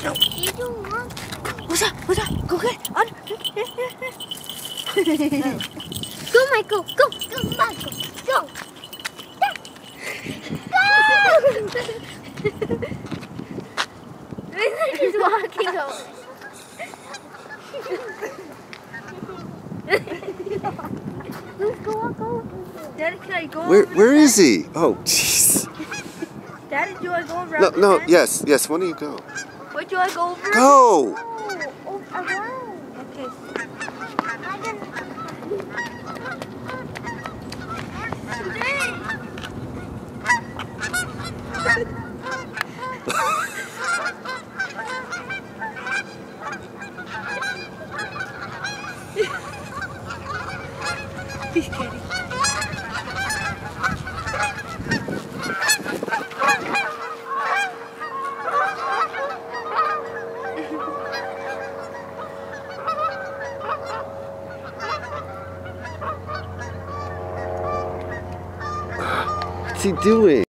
You don't want. What's up? What's up? Go get it. Go, Michael. Go, Michael. Go. He's walking away. Let's go. Daddy, can I go? Where is he? Oh, jeez. Daddy, do I go around? No. Yes. Why don't you go? Wait, do I go over? Go. Oh, around. Okay. He's kidding. What's he doing?